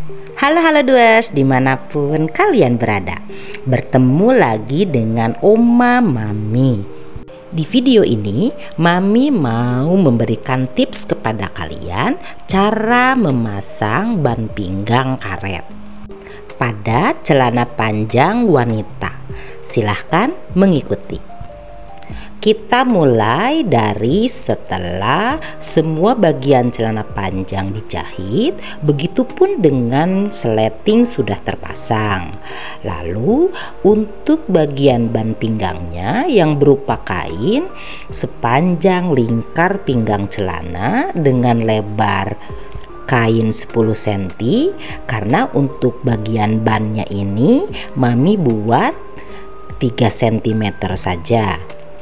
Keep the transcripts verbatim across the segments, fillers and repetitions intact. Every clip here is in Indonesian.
Halo halo Duers, dimanapun kalian berada, bertemu lagi dengan Oma Mami. Di video ini Mami mau memberikan tips kepada kalian cara memasang ban pinggang karet pada celana panjang wanita. Silahkan mengikuti. Kita mulai dari setelah semua bagian celana panjang dijahit, begitupun dengan sleting sudah terpasang. Lalu untuk bagian ban pinggangnya yang berupa kain sepanjang lingkar pinggang celana dengan lebar kain sepuluh sentimeter, karena untuk bagian bannya ini Mami buat tiga sentimeter saja.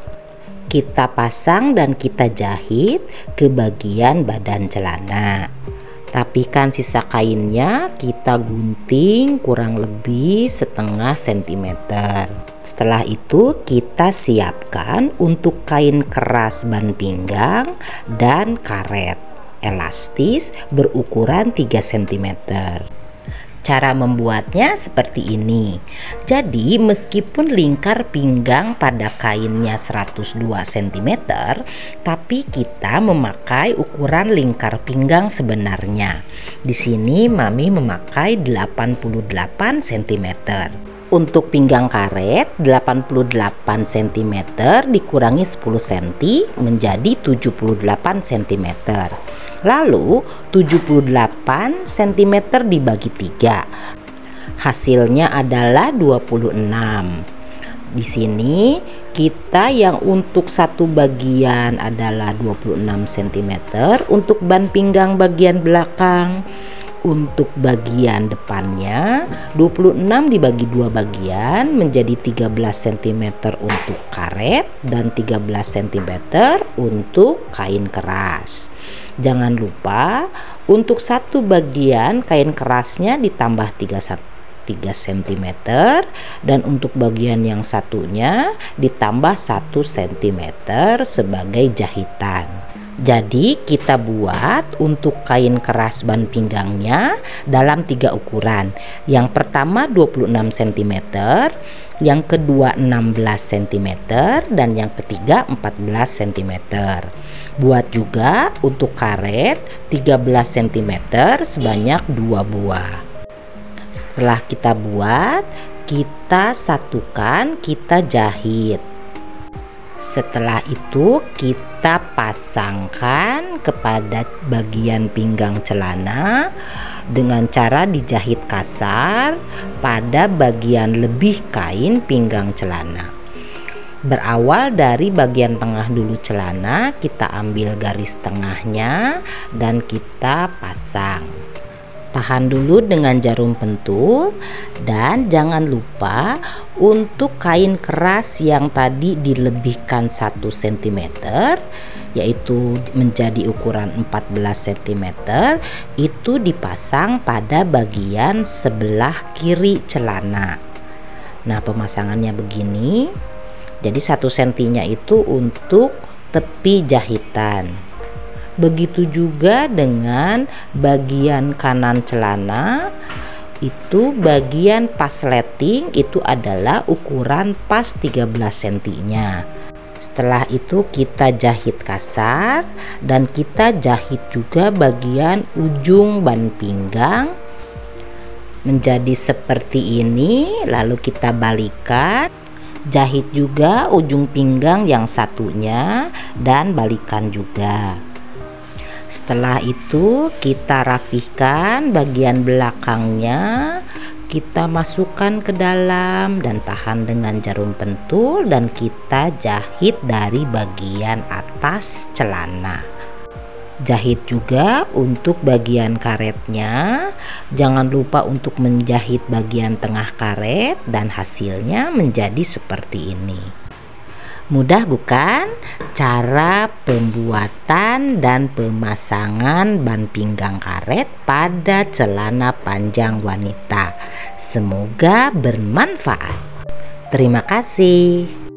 Kita pasang dan kita jahit ke bagian badan celana. Rapikan sisa kainnya, kita gunting kurang lebih setengah sentimeter. Setelah itu kita siapkan untuk kain keras ban pinggang dan karet elastis berukuran tiga sentimeter. Cara membuatnya seperti ini. Jadi meskipun lingkar pinggang pada kainnya seratus dua sentimeter, tapi kita memakai ukuran lingkar pinggang sebenarnya. Di sini Mami memakai delapan puluh delapan sentimeter. Untuk pinggang karet delapan puluh delapan sentimeter dikurangi sepuluh sentimeter menjadi tujuh puluh delapan sentimeter. Lalu tujuh puluh delapan sentimeter dibagi tiga, hasilnya adalah dua puluh enam. Di sini kita yang untuk satu bagian adalah dua puluh enam sentimeter untuk ban pinggang bagian belakang. Untuk bagian depannya dua puluh enam dibagi dua bagian menjadi tiga belas sentimeter untuk karet dan tiga belas sentimeter untuk kain keras. Jangan lupa untuk satu bagian kain kerasnya ditambah tiga sentimeter dan untuk bagian yang satunya ditambah satu sentimeter sebagai jahitan. Jadi kita buat untuk kain keras ban pinggangnya dalam tiga ukuran. Yang pertama dua puluh enam sentimeter, yang kedua enam belas sentimeter, dan yang ketiga empat belas sentimeter. Buat juga untuk karet tiga belas sentimeter sebanyak dua buah. Setelah kita buat, kita satukan, kita jahit. Setelah itu kita pasangkan kepada bagian pinggang celana dengan cara dijahit kasar pada bagian lebih kain pinggang celana. Berawal dari bagian tengah dulu celana, kita ambil garis tengahnya dan kita pasang. Tahan dulu dengan jarum pentul dan jangan lupa untuk kain keras yang tadi dilebihkan satu sentimeter, yaitu menjadi ukuran empat belas sentimeter, itu dipasang pada bagian sebelah kiri celana. Nah, pemasangannya begini. Jadi satu sentinya itu untuk tepi jahitan. Begitu juga dengan bagian kanan celana, itu bagian pas sleting itu adalah ukuran pas tiga belas sentinya. Setelah itu kita jahit kasar dan kita jahit juga bagian ujung ban pinggang menjadi seperti ini. Lalu kita balikan, jahit juga ujung pinggang yang satunya dan balikan juga. Setelah itu kita rapihkan bagian belakangnya, kita masukkan ke dalam dan tahan dengan jarum pentul dan kita jahit dari bagian atas celana. Jahit juga untuk bagian karetnya. Jangan lupa untuk menjahit bagian tengah karet dan hasilnya menjadi seperti ini. Mudah bukan cara pembuatan dan pemasangan ban pinggang karet pada celana panjang wanita? Semoga bermanfaat. Terima kasih.